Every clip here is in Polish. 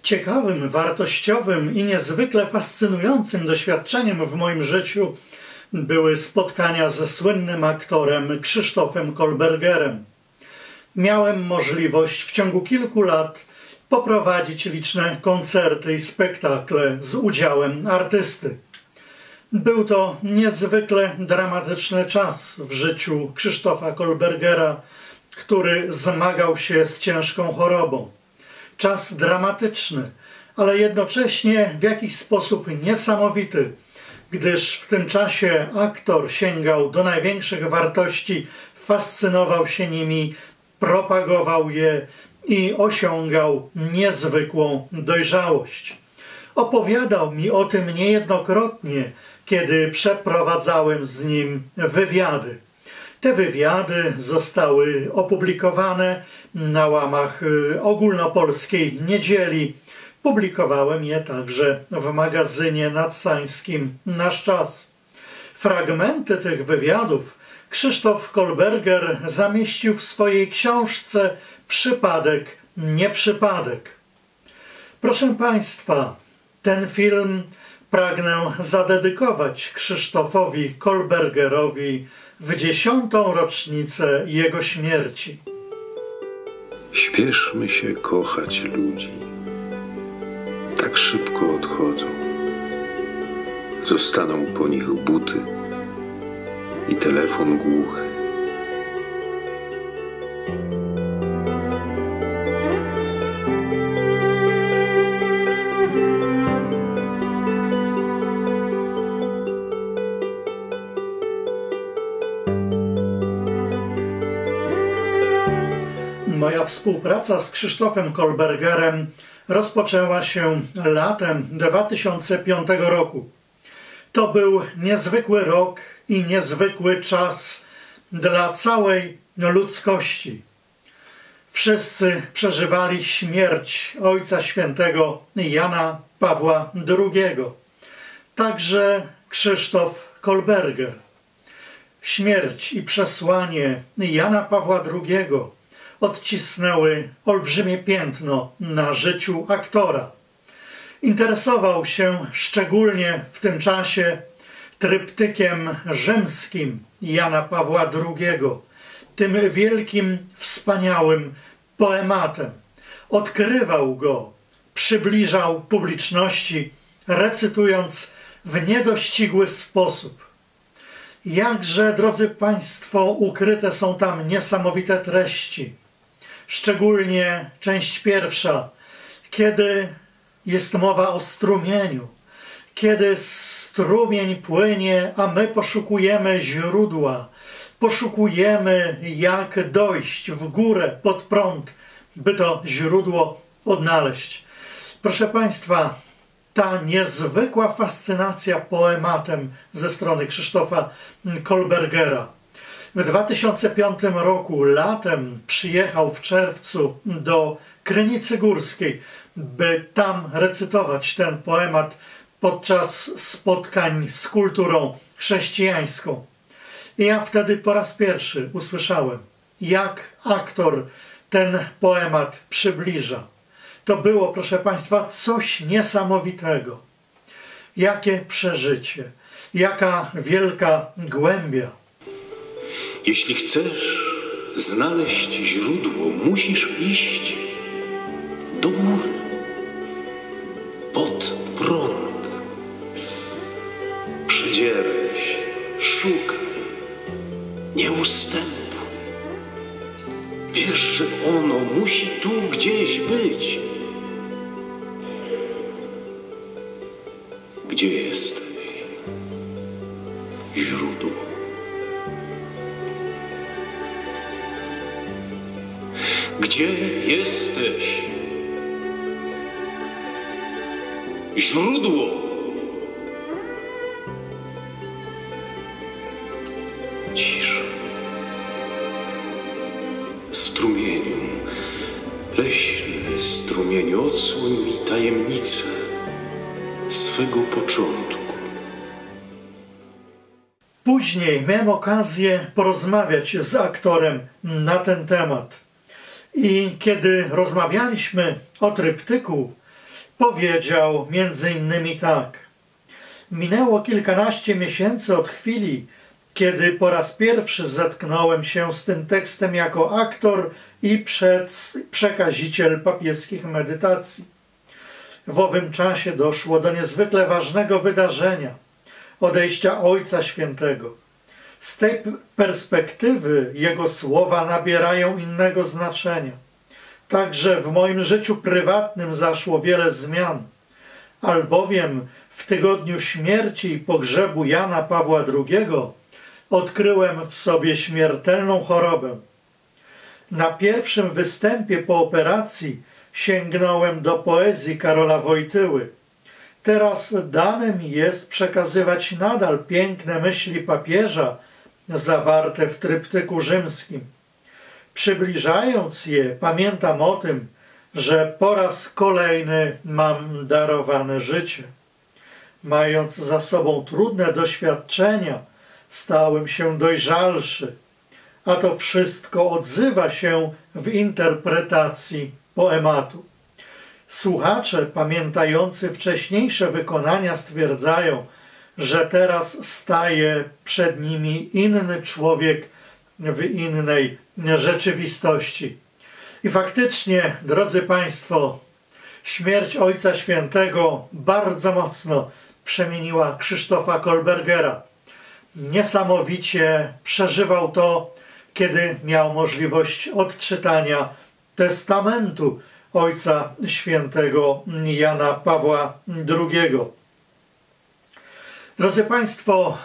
Ciekawym, wartościowym i niezwykle fascynującym doświadczeniem w moim życiu były spotkania ze słynnym aktorem Krzysztofem Kolbergerem. Miałem możliwość w ciągu kilku lat poprowadzić liczne koncerty i spektakle z udziałem artysty. Był to niezwykle dramatyczny czas w życiu Krzysztofa Kolbergera, który zmagał się z ciężką chorobą. Czas dramatyczny, ale jednocześnie w jakiś sposób niesamowity, gdyż w tym czasie aktor sięgał do największych wartości, fascynował się nimi, propagował je i osiągał niezwykłą dojrzałość. Opowiadał mi o tym niejednokrotnie, kiedy przeprowadzałem z nim wywiady. Te wywiady zostały opublikowane na łamach Ogólnopolskiej Niedzieli. Publikowałem je także w magazynie nadsańskim Nasz Czas. Fragmenty tych wywiadów Krzysztof Kolberger zamieścił w swojej książce Przypadek, nieprzypadek. Proszę Państwa, ten film pragnę zadedykować Krzysztofowi Kolbergerowi w 10. rocznicę jego śmierci. Śpieszmy się kochać ludzi. Tak szybko odchodzą. Zostaną po nich buty i telefon głuchy. Moja współpraca z Krzysztofem Kolbergerem rozpoczęła się latem 2005 roku. To był niezwykły rok i niezwykły czas dla całej ludzkości. Wszyscy przeżywali śmierć Ojca Świętego Jana Pawła II. Także Krzysztof Kolberger. Śmierć i przesłanie Jana Pawła II odcisnęły olbrzymie piętno na życiu aktora. Interesował się szczególnie w tym czasie tryptykiem rzymskim Jana Pawła II, tym wielkim, wspaniałym poematem. Odkrywał go, przybliżał publiczności, recytując w niedościgły sposób. Jakże, drodzy Państwo, ukryte są tam niesamowite treści. Szczególnie część pierwsza, kiedy jest mowa o strumieniu, kiedy strumień płynie, a my poszukujemy źródła, poszukujemy jak dojść w górę, pod prąd, by to źródło odnaleźć. Proszę Państwa, ta niezwykła fascynacja poematem ze strony Krzysztofa Kolbergera. W 2005 roku latem przyjechał w czerwcu do Krynicy Górskiej, by tam recytować ten poemat podczas spotkań z kulturą chrześcijańską. I ja wtedy po raz pierwszy usłyszałem, jak aktor ten poemat przybliża. To było, proszę Państwa, coś niesamowitego. Jakie przeżycie, jaka wielka głębia. Jeśli chcesz znaleźć źródło, musisz iść do góry, pod prąd. Przedzieraj się, szukaj, nie ustępuj. Wiesz, że ono musi tu gdzieś być. Gdzie jesteś, źródło? Gdzie jesteś, źródło? Cisza. Strumieniu, leśny strumieniu, odsłoń mi tajemnicę swego początku. Później miałem okazję porozmawiać z aktorem na ten temat. I kiedy rozmawialiśmy o tryptyku, powiedział między innymi tak: minęło kilkanaście miesięcy od chwili, kiedy po raz pierwszy zetknąłem się z tym tekstem jako aktor i przekaziciel papieskich medytacji. W owym czasie doszło do niezwykle ważnego wydarzenia – odejścia Ojca Świętego. Z tej perspektywy jego słowa nabierają innego znaczenia. Także w moim życiu prywatnym zaszło wiele zmian, albowiem w tygodniu śmierci i pogrzebu Jana Pawła II odkryłem w sobie śmiertelną chorobę. Na pierwszym występie po operacji sięgnąłem do poezji Karola Wojtyły. Teraz dane mi jest przekazywać nadal piękne myśli papieża zawarte w tryptyku rzymskim. Przybliżając je, pamiętam o tym, że po raz kolejny mam darowane życie. Mając za sobą trudne doświadczenia, stałem się dojrzalszy, a to wszystko odzywa się w interpretacji poematu. Słuchacze pamiętający wcześniejsze wykonania stwierdzają, że teraz staje przed nimi inny człowiek w innej rzeczywistości. I faktycznie, drodzy Państwo, śmierć Ojca Świętego bardzo mocno przemieniła Krzysztofa Kolbergera. Niesamowicie przeżywał to, kiedy miał możliwość odczytania testamentu Ojca Świętego Jana Pawła II. Drodzy Państwo,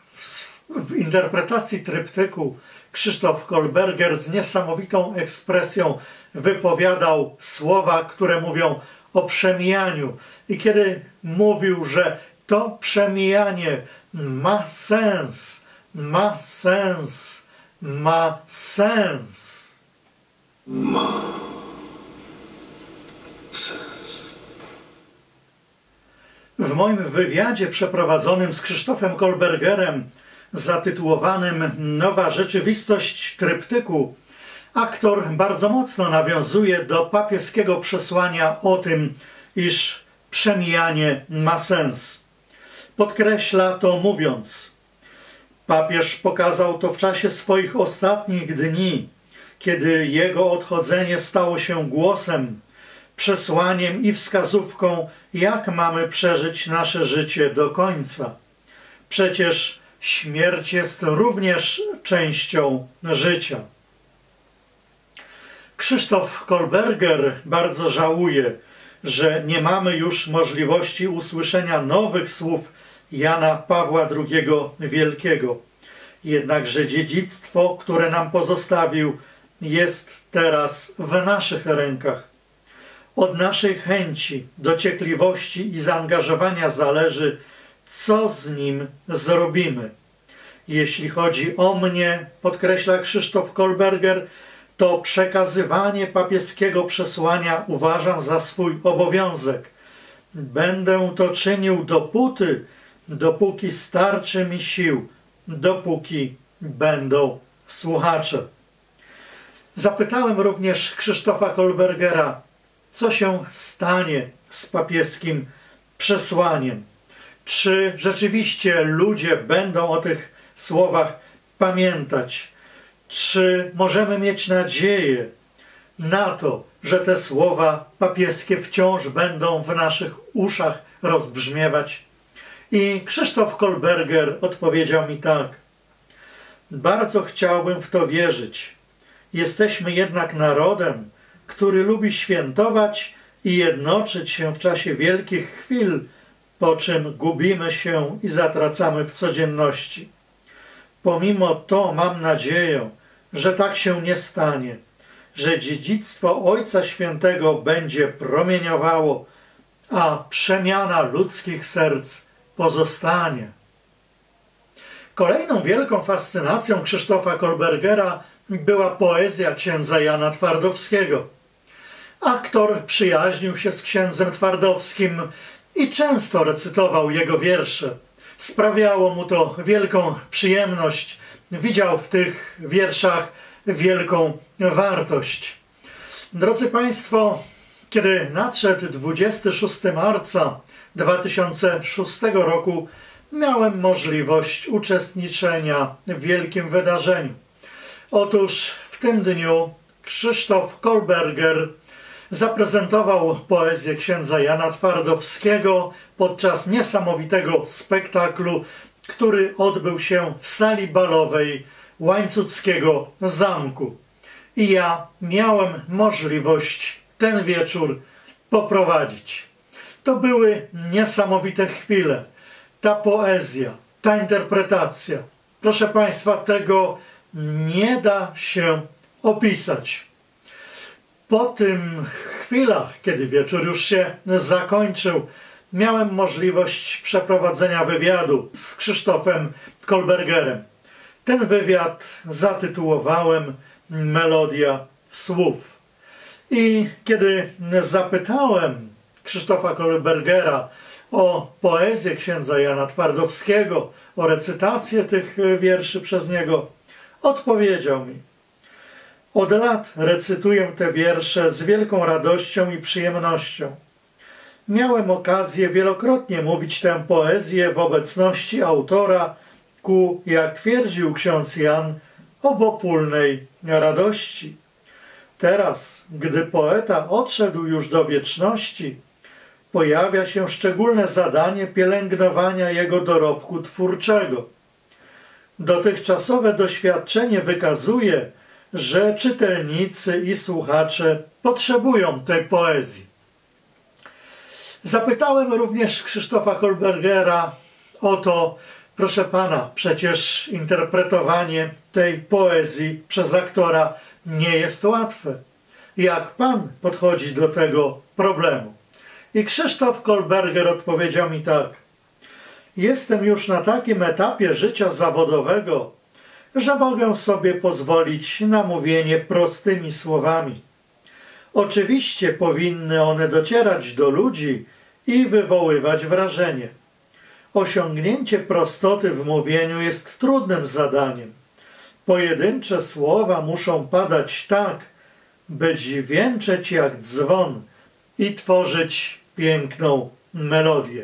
w interpretacji tryptyku Krzysztof Kolberger z niesamowitą ekspresją wypowiadał słowa, które mówią o przemijaniu. I kiedy mówił, że to przemijanie ma sens, ma sens, ma sens. Ma sens. W moim wywiadzie przeprowadzonym z Krzysztofem Kolbergerem zatytułowanym Nowa rzeczywistość tryptyku aktor bardzo mocno nawiązuje do papieskiego przesłania o tym, iż przemijanie ma sens. Podkreśla to mówiąc: papież pokazał to w czasie swoich ostatnich dni, kiedy jego odchodzenie stało się głosem, przesłaniem i wskazówką, jak mamy przeżyć nasze życie do końca. Przecież śmierć jest również częścią życia. Krzysztof Kolberger bardzo żałuje, że nie mamy już możliwości usłyszenia nowych słów Jana Pawła II Wielkiego. Jednakże dziedzictwo, które nam pozostawił, jest teraz w naszych rękach. Od naszej chęci, dociekliwości i zaangażowania zależy, co z nim zrobimy. Jeśli chodzi o mnie, podkreśla Krzysztof Kolberger, to przekazywanie papieskiego przesłania uważam za swój obowiązek. Będę to czynił dopóki starczy mi sił, dopóki będą słuchacze. Zapytałem również Krzysztofa Kolbergera, co się stanie z papieskim przesłaniem. Czy rzeczywiście ludzie będą o tych słowach pamiętać? Czy możemy mieć nadzieję na to, że te słowa papieskie wciąż będą w naszych uszach rozbrzmiewać? I Krzysztof Kolberger odpowiedział mi tak: bardzo chciałbym w to wierzyć. Jesteśmy jednak narodem, który lubi świętować i jednoczyć się w czasie wielkich chwil, po czym gubimy się i zatracamy w codzienności. Pomimo to mam nadzieję, że tak się nie stanie, że dziedzictwo Ojca Świętego będzie promieniowało, a przemiana ludzkich serc pozostanie. Kolejną wielką fascynacją Krzysztofa Kolbergera była poezja księdza Jana Twardowskiego. Aktor przyjaźnił się z księdzem Twardowskim i często recytował jego wiersze. Sprawiało mu to wielką przyjemność. Widział w tych wierszach wielką wartość. Drodzy Państwo, Kiedy nadszedł 26 marca 2006 roku, miałem możliwość uczestniczenia w wielkim wydarzeniu. Otóż w tym dniu Krzysztof Kolberger zaprezentował poezję księdza Jana Twardowskiego podczas niesamowitego spektaklu, który odbył się w sali balowej Łańcuckiego Zamku. I ja miałem możliwość ten wieczór poprowadzić. To były niesamowite chwile. Ta poezja, ta interpretacja. Proszę Państwa, tego nie da się opisać. Po tym chwilach, kiedy wieczór już się zakończył, miałem możliwość przeprowadzenia wywiadu z Krzysztofem Kolbergerem. Ten wywiad zatytułowałem Melodia słów. I kiedy zapytałem Krzysztofa Kolbergera o poezję księdza Jana Twardowskiego, o recytację tych wierszy przez niego, odpowiedział mi: od lat recytuję te wiersze z wielką radością i przyjemnością. Miałem okazję wielokrotnie mówić tę poezję w obecności autora ku, jak twierdził ksiądz Jan, obopólnej radości. Teraz, gdy poeta odszedł już do wieczności, pojawia się szczególne zadanie pielęgnowania jego dorobku twórczego. Dotychczasowe doświadczenie wykazuje, że czytelnicy i słuchacze potrzebują tej poezji. Zapytałem również Krzysztofa Kolbergera o to: proszę pana, przecież interpretowanie tej poezji przez aktora nie jest łatwe. Jak pan podchodzi do tego problemu? I Krzysztof Kolberger odpowiedział mi tak: jestem już na takim etapie życia zawodowego, że mogę sobie pozwolić na mówienie prostymi słowami. Oczywiście powinny one docierać do ludzi i wywoływać wrażenie. Osiągnięcie prostoty w mówieniu jest trudnym zadaniem. Pojedyncze słowa muszą padać tak, by dźwięczeć jak dzwon i tworzyć piękną melodię.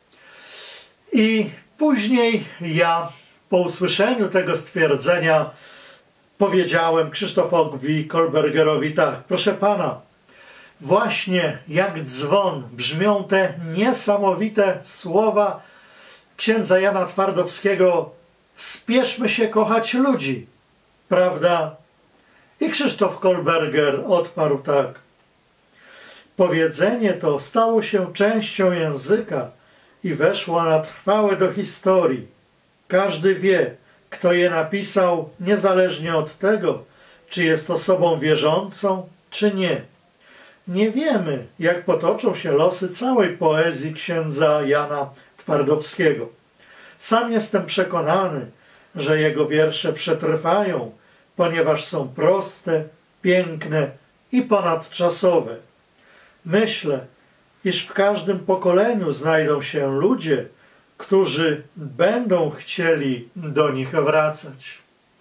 I później ja, po usłyszeniu tego stwierdzenia, powiedziałem Krzysztofowi Kolbergerowi tak: proszę pana, właśnie jak dzwon brzmią te niesamowite słowa księdza Jana Twardowskiego: spieszmy się kochać ludzi, prawda? I Krzysztof Kolberger odparł tak: powiedzenie to stało się częścią języka i weszło na trwałe do historii. Każdy wie, kto je napisał, niezależnie od tego, czy jest osobą wierzącą, czy nie. Nie wiemy, jak potoczą się losy całej poezji księdza Jana Twardowskiego. Sam jestem przekonany, że jego wiersze przetrwają, ponieważ są proste, piękne i ponadczasowe. Myślę, iż w każdym pokoleniu znajdą się ludzie, którzy będą chcieli do nich wracać.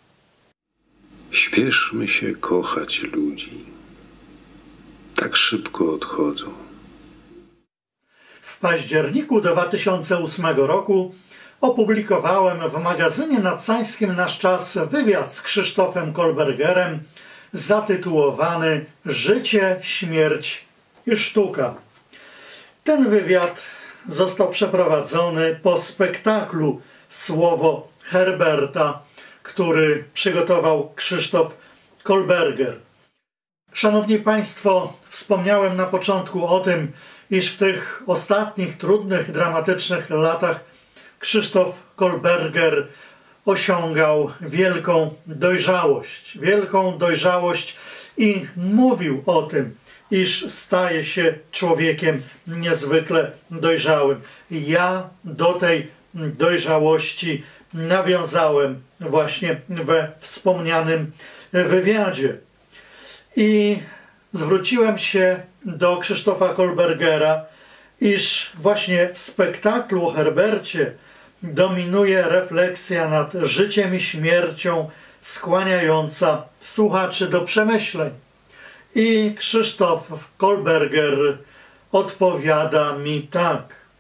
Śpieszmy się kochać ludzi. Tak szybko odchodzą. W październiku 2008 roku opublikowałem w magazynie Nadsańskim Nasz Czas wywiad z Krzysztofem Kolbergerem zatytułowany Życie, śmierć i sztuka. Ten wywiad został przeprowadzony po spektaklu Słowo Herberta, który przygotował Krzysztof Kolberger. Szanowni Państwo, wspomniałem na początku o tym, iż w tych ostatnich, trudnych, dramatycznych latach Krzysztof Kolberger osiągał wielką dojrzałość i mówił o tym, iż staje się człowiekiem niezwykle dojrzałym. Ja do tej dojrzałości nawiązałem właśnie we wspomnianym wywiadzie. I zwróciłem się do Krzysztofa Kolbergera, iż właśnie w spektaklu o Herbercie dominuje refleksja nad życiem i śmiercią skłaniająca słuchaczy do przemyśleń. I Krzysztof Kolberger odpowiada mi tak.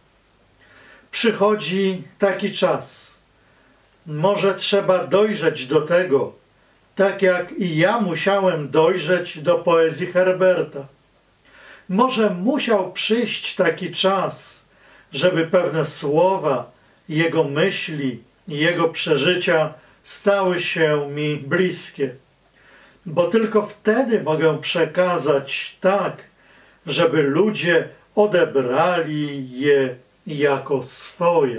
Przychodzi taki czas. Może trzeba dojrzeć do tego, tak jak i ja musiałem dojrzeć do poezji Herberta. Może musiał przyjść taki czas, żeby pewne słowa, jego myśli, jego przeżycia stały się mi bliskie. Bo tylko wtedy mogę przekazać tak, żeby ludzie odebrali je jako swoje.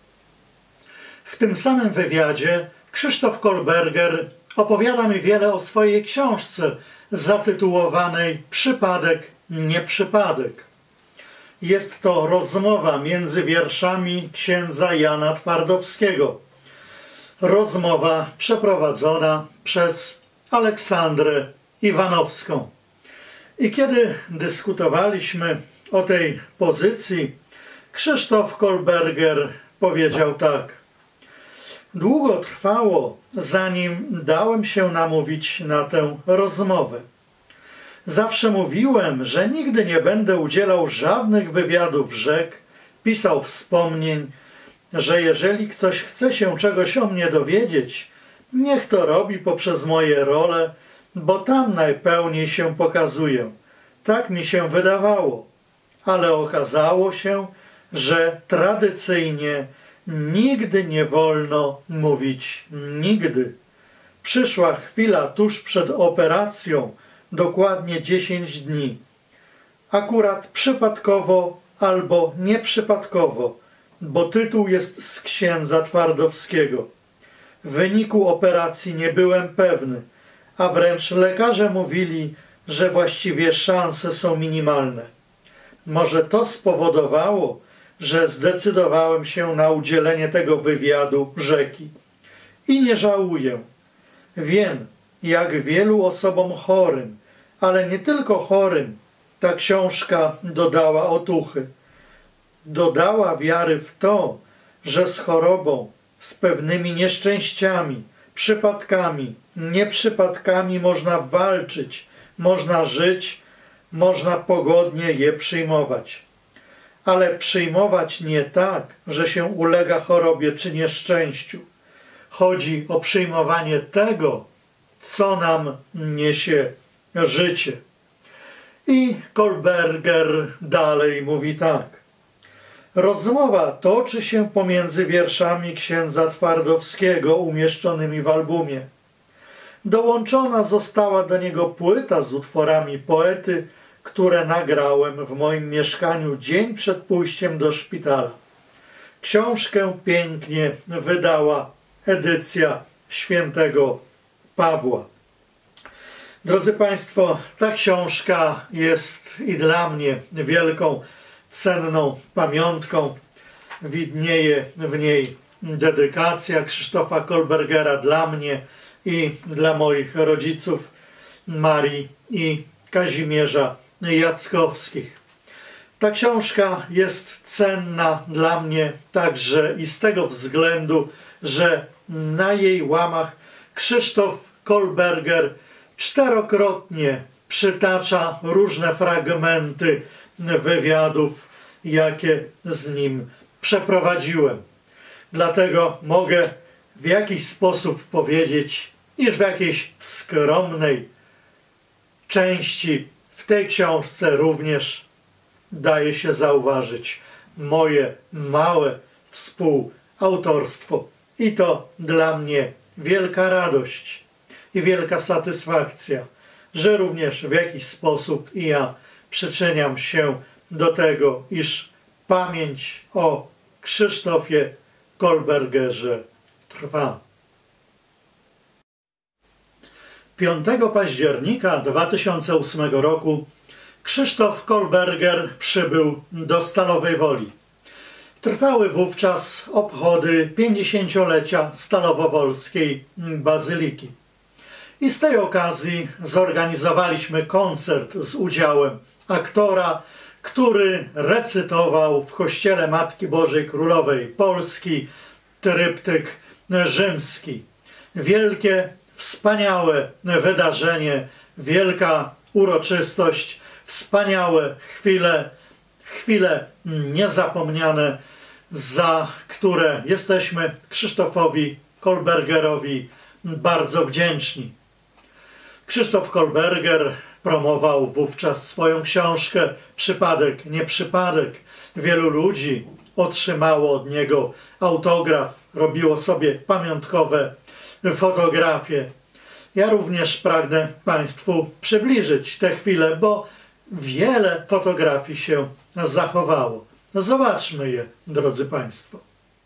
W tym samym wywiadzie Krzysztof Kolberger opowiada mi wiele o swojej książce zatytułowanej Przypadek, nie przypadek. Jest to rozmowa między wierszami księdza Jana Twardowskiego. Rozmowa przeprowadzona przez Aleksandrę Iwanowską. I kiedy dyskutowaliśmy o tej pozycji, Krzysztof Kolberger powiedział tak. Długo trwało, zanim dałem się namówić na tę rozmowę. Zawsze mówiłem, że nigdy nie będę udzielał żadnych wywiadów rzek, pisał wspomnień, że jeżeli ktoś chce się czegoś o mnie dowiedzieć, niech to robi poprzez moje role, bo tam najpełniej się pokazuję. Tak mi się wydawało, ale okazało się, że tradycyjnie nigdy nie wolno mówić nigdy. Przyszła chwila tuż przed operacją, dokładnie 10 dni. Akurat przypadkowo albo nieprzypadkowo, bo tytuł jest z księdza Twardowskiego. W wyniku operacji nie byłem pewny, a wręcz lekarze mówili, że właściwie szanse są minimalne. Może to spowodowało, że zdecydowałem się na udzielenie tego wywiadu rzeki. I nie żałuję. Wiem, jak wielu osobom chorym, ale nie tylko chorym, ta książka dodała otuchy. Dodała wiary w to, że z chorobą, z pewnymi nieszczęściami, przypadkami, nieprzypadkami można walczyć, można żyć, można pogodnie je przyjmować. Ale przyjmować nie tak, że się ulega chorobie czy nieszczęściu. Chodzi o przyjmowanie tego, co nam niesie życie. I Kolberger dalej mówi tak. Rozmowa toczy się pomiędzy wierszami księdza Twardowskiego umieszczonymi w albumie. Dołączona została do niego płyta z utworami poety, które nagrałem w moim mieszkaniu dzień przed pójściem do szpitala. Książkę pięknie wydała edycja świętego Pawła. Drodzy Państwo, ta książka jest i dla mnie wielką, cenną pamiątką. Widnieje w niej dedykacja Krzysztofa Kolbergera dla mnie i dla moich rodziców Marii i Kazimierza Jackowskich. Ta książka jest cenna dla mnie także i z tego względu, że na jej łamach Krzysztof Kolberger czterokrotnie przytacza różne fragmenty wywiadów, jakie z nim przeprowadziłem. Dlatego mogę w jakiś sposób powiedzieć, iż w jakiejś skromnej części w tej książce również daje się zauważyć moje małe współautorstwo. I to dla mnie wielka radość i wielka satysfakcja, że również w jakiś sposób i ja przyczyniam się do tego, iż pamięć o Krzysztofie Kolbergerze trwa. 5 października 2008 roku Krzysztof Kolberger przybył do Stalowej Woli. Trwały wówczas obchody 50-lecia Stalowowolskiej Bazyliki. I z tej okazji zorganizowaliśmy koncert z udziałem aktora, który recytował w kościele Matki Bożej Królowej Polski tryptyk rzymski. Wielkie, wspaniałe wydarzenie, wielka uroczystość, wspaniałe chwile niezapomniane, za które jesteśmy Krzysztofowi Kolbergerowi bardzo wdzięczni. Krzysztof Kolberger promował wówczas swoją książkę Przypadek, nie przypadek. Wielu ludzi otrzymało od niego autograf, robiło sobie pamiątkowe fotografie. Ja również pragnę Państwu przybliżyć te chwile, bo wiele fotografii się zachowało. Zobaczmy je, drodzy Państwo.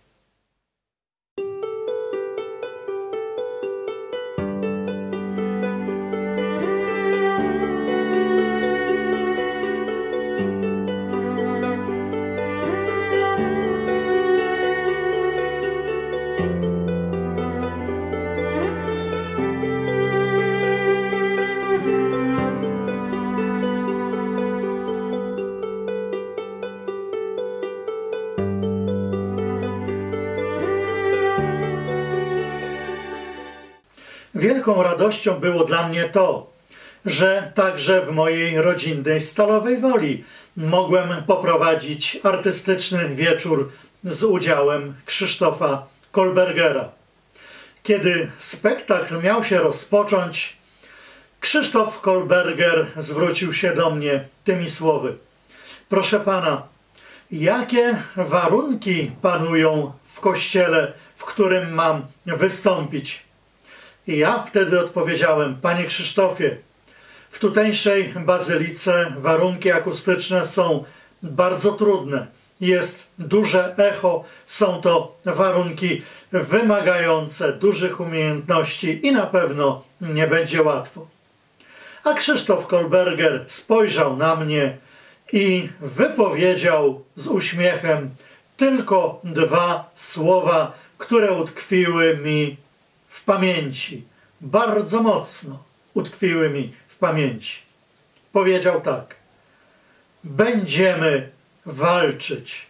Wielką radością było dla mnie to, że także w mojej rodzinnej Stalowej Woli mogłem poprowadzić artystyczny wieczór z udziałem Krzysztofa Kolbergera. Kiedy spektakl miał się rozpocząć, Krzysztof Kolberger zwrócił się do mnie tymi słowy: proszę pana, jakie warunki panują w kościele, w którym mam wystąpić? I ja wtedy odpowiedziałem: panie Krzysztofie, w tutejszej bazylice warunki akustyczne są bardzo trudne. Jest duże echo, są to warunki wymagające dużych umiejętności i na pewno nie będzie łatwo. A Krzysztof Kolberger spojrzał na mnie i wypowiedział z uśmiechem tylko dwa słowa, które utkwiły mi w pamięci. Bardzo mocno utkwiły mi w pamięci. Powiedział tak: będziemy walczyć.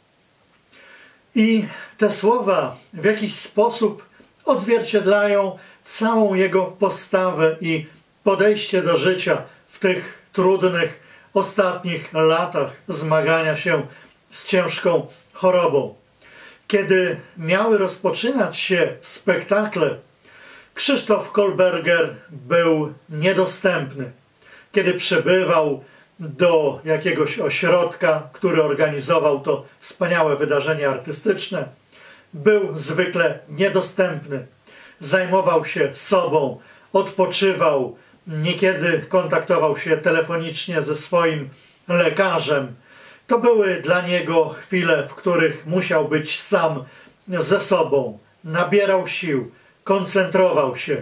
I te słowa w jakiś sposób odzwierciedlają całą jego postawę i podejście do życia w tych trudnych ostatnich latach zmagania się z ciężką chorobą. Kiedy miały rozpoczynać się spektakle, Krzysztof Kolberger był niedostępny. Kiedy przybywał do jakiegoś ośrodka, który organizował to wspaniałe wydarzenie artystyczne, był zwykle niedostępny. Zajmował się sobą, odpoczywał, niekiedy kontaktował się telefonicznie ze swoim lekarzem. To były dla niego chwile, w których musiał być sam ze sobą, nabierał sił, koncentrował się.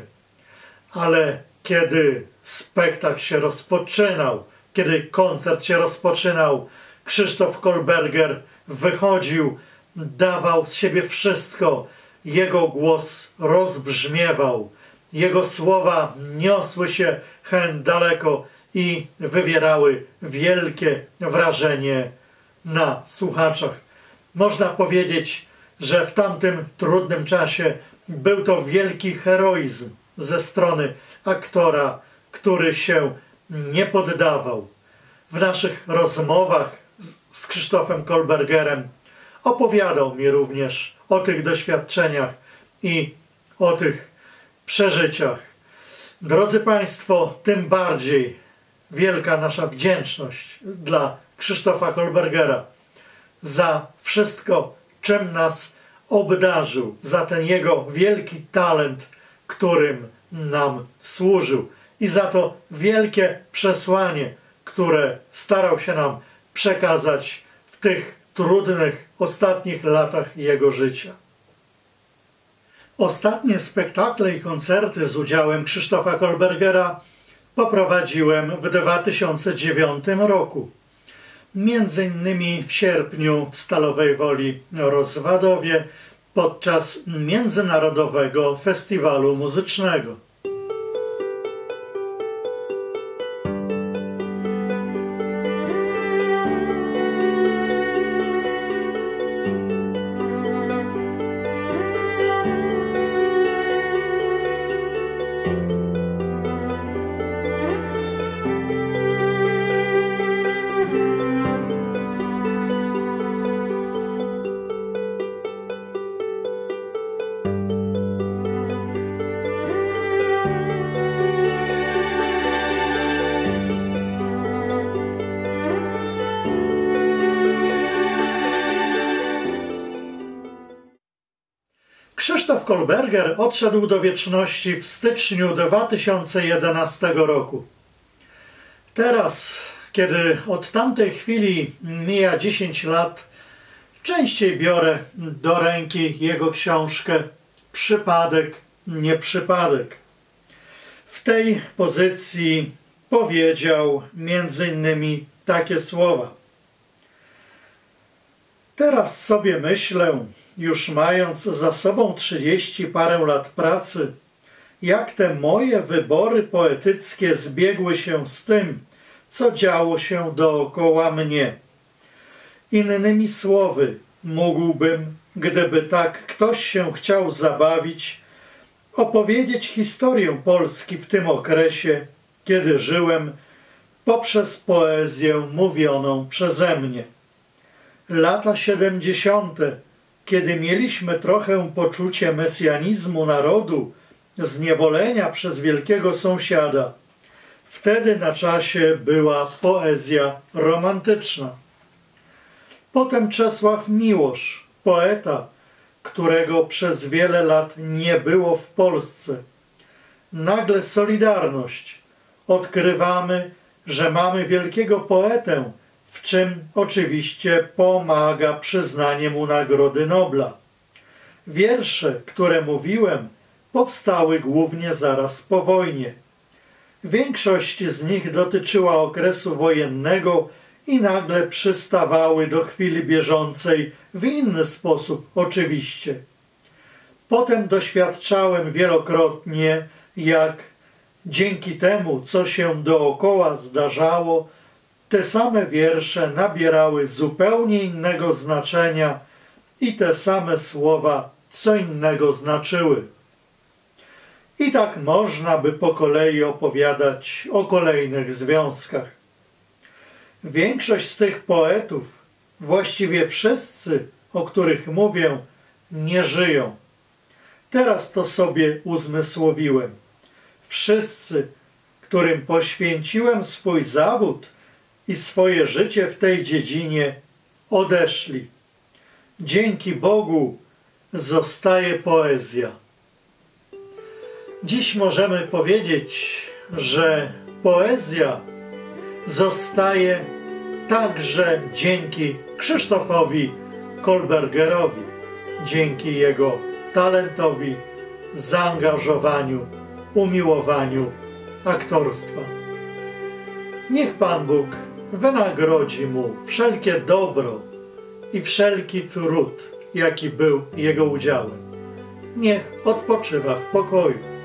Ale kiedy spektakl się rozpoczynał, kiedy koncert się rozpoczynał, Krzysztof Kolberger wychodził, dawał z siebie wszystko. Jego głos rozbrzmiewał, jego słowa niosły się hen daleko i wywierały wielkie wrażenie na słuchaczach. Można powiedzieć, że w tamtym trudnym czasie był to wielki heroizm ze strony aktora, który się nie poddawał. W naszych rozmowach z Krzysztofem Kolbergerem opowiadał mi również o tych doświadczeniach i o tych przeżyciach. Drodzy Państwo, tym bardziej wielka nasza wdzięczność dla Krzysztofa Kolbergera za wszystko, czym nas obdarzył, za ten jego wielki talent, którym nam służył i za to wielkie przesłanie, które starał się nam przekazać w tych trudnych ostatnich latach jego życia. Ostatnie spektakle i koncerty z udziałem Krzysztofa Kolbergera poprowadziłem w 2009 roku. Między innymi w sierpniu w Stalowej Woli Rozwadowie podczas Międzynarodowego Festiwalu Muzycznego. Krzysztof Kolberger odszedł do wieczności w styczniu 2011 roku. Teraz, kiedy od tamtej chwili mija 10 lat, częściej biorę do ręki jego książkę Przypadek, nie przypadek. W tej pozycji powiedział m.in. takie słowa. Teraz sobie myślę, już mając za sobą 30 parę lat pracy, jak te moje wybory poetyckie zbiegły się z tym, co działo się dookoła mnie. Innymi słowy, mógłbym, gdyby tak ktoś się chciał zabawić, opowiedzieć historię Polski w tym okresie, kiedy żyłem, poprzez poezję mówioną przeze mnie. Lata 70., kiedy mieliśmy trochę poczucie mesjanizmu narodu, zniewolenia przez wielkiego sąsiada, wtedy na czasie była poezja romantyczna. Potem Czesław Miłosz, poeta, którego przez wiele lat nie było w Polsce. Nagle Solidarność. Odkrywamy, że mamy wielkiego poetę, w czym oczywiście pomaga przyznanie mu Nagrody Nobla. Wiersze, które mówiłem, powstały głównie zaraz po wojnie. Większość z nich dotyczyła okresu wojennego i nagle przystawały do chwili bieżącej w inny sposób oczywiście. Potem doświadczałem wielokrotnie, jak dzięki temu, co się dookoła zdarzało, te same wiersze nabierały zupełnie innego znaczenia i te same słowa co innego znaczyły. I tak można by po kolei opowiadać o kolejnych związkach. Większość z tych poetów, właściwie wszyscy, o których mówię, nie żyją. Teraz to sobie uzmysłowiłem. Wszyscy, którym poświęciłem swój zawód i swoje życie w tej dziedzinie, odeszli. Dzięki Bogu zostaje poezja. Dziś możemy powiedzieć, że poezja zostaje także dzięki Krzysztofowi Kolbergerowi, dzięki jego talentowi, zaangażowaniu, umiłowaniu aktorstwa. Niech Pan Bóg wynagrodzi mu wszelkie dobro i wszelki trud, jaki był jego udziałem. Niech odpoczywa w pokoju.